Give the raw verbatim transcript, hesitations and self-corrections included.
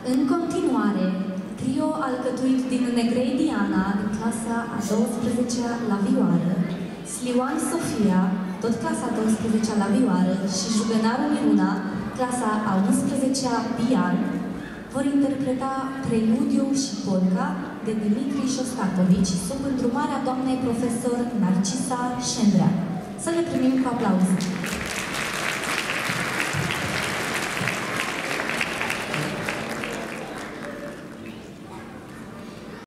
În continuare, trio alcătuit din Negrei Diana, din clasa a douăsprezecea la vioară, Slioan Sofia, tot clasa a douăsprezecea la vioară, și Juvenaru Miruna, clasa a unsprezecea pian, vor interpreta Preludiu și Polca de Dimitri Șostakovici sub îndrumarea doamnei profesor Narcisa Șendrea. Să le primim cu aplauze.